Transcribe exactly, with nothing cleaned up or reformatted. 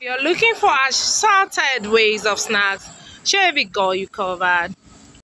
You're looking for assorted ways of snacks. Show every girl you covered.